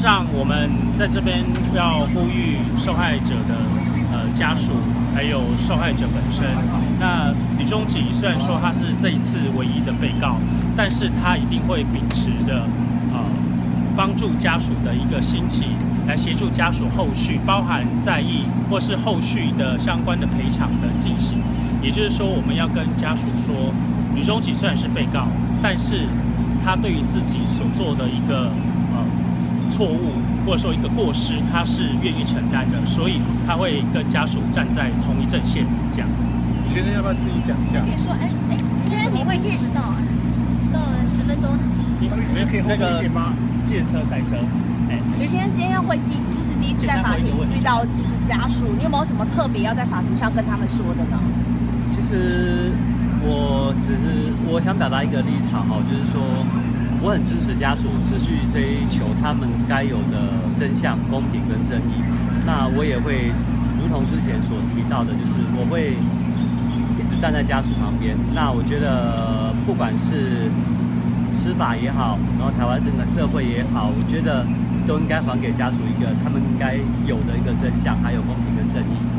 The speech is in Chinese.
上我们在这边要呼吁受害者的家属，还有受害者本身。那李宗吉虽然说他是这一次唯一的被告，但是他一定会秉持着帮助家属的一个心情，来协助家属后续，包含在意或是后续的相关的赔偿的进行。也就是说，我们要跟家属说，李宗吉虽然是被告，但是他对于自己所做的一个错误或者说一个过失，他是愿意承担的，所以他会跟家属站在同一阵线。这样， 李先生要不要自己讲一下？ 可以说，今天怎么会迟到啊？迟到了10分钟。 你可以后退一点吗？ 计程车塞车。 吕先生今天会就是第一次在法庭遇到就是家属，你有没有什么特别要在法庭上跟他们说的呢？ 其实我想表达一个立场哈，就是说我很支持家属持续追求他们该有的真相、公平跟正义。那我也会如同之前所提到的，就是我会一直站在家属旁边。那我觉得不管是司法也好，然后台湾整个社会也好，我觉得都应该还给家属一个他们应该有的一个真相，还有公平跟正义。